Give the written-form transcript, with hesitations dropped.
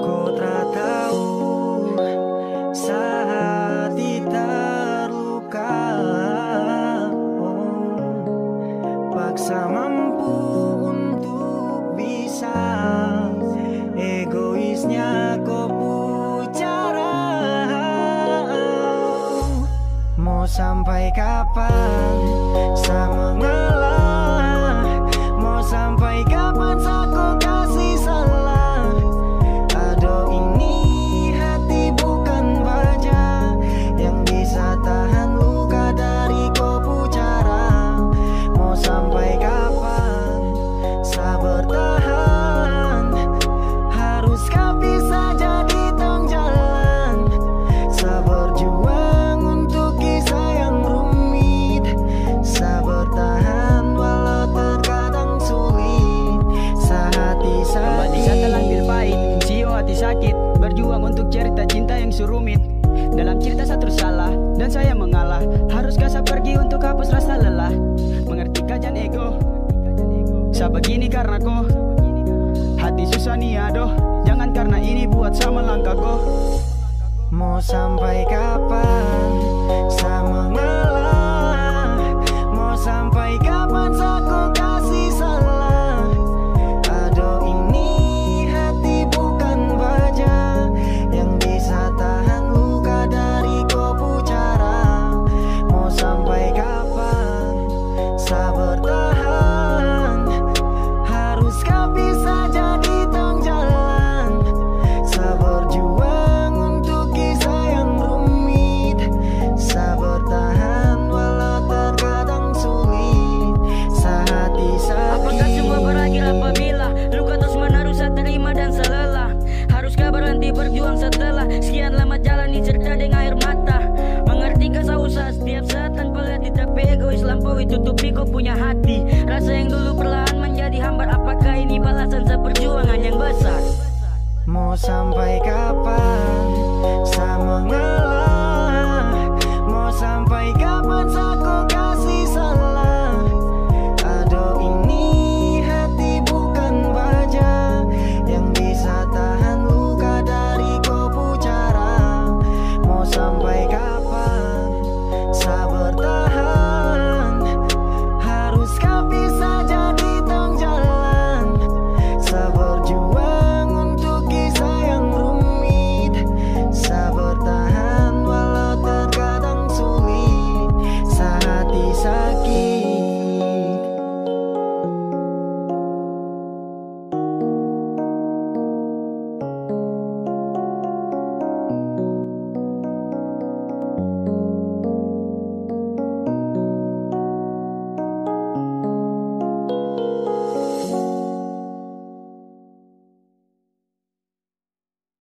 Kau tak tahu saat terluka, paksa mampu untuk bisa, egoisnya kau pucara. Mau sampai kapan saya mengalah? Mau sampai kapan aku kasih salah? Aduh, ini hati bukan baja yang bisa tahan luka dari kau pucara. Mau sampai kapan saya bertahan? Haruskah bisa jadi tong jalan? Saya berjuang untuk kisah yang rumit. Saya bertahan walau terkadang sulit. Sehati Kembali saya telah ambil pahit, sio hati sakit, berjuang untuk cerita cinta yang surumit. Dalam cerita saya terus salah dan saya mengalah. Haruskah saya pergi untuk hapus rasa lelah? Mengerti kajian ego, saya begini karena kau. Hati susah nih aduh, jangan karena ini buat saya melangkah kau. Mau sampai kapan saya mengalah? Mau sampai kapan aku kasih salah? Aduh, ini hati bukan baja yang bisa tahan luka dari kau pucara. Mau sampai kapan saya bertahan? Haruskah bisa jadi tong jalan? Saya berjuang untuk kisah yang rumit. Saya bertahan walau terkadang sulit. Sehati sakit. Apakah semua berakhir apabila luka terus menerus saya terima dan selelah? Haruskah berhenti berjuang setelah sekian lama jalani cerita dengan air mata? Mengertikah saya usaha setiap saat tanpa lihat tapi egois lampaui tutupi kau punya hati. Rasa yang dulu perlahan menjadi hambar. Apakah ini balasan seperjuangan yang besar? Mau sampai kapan saya mengalah?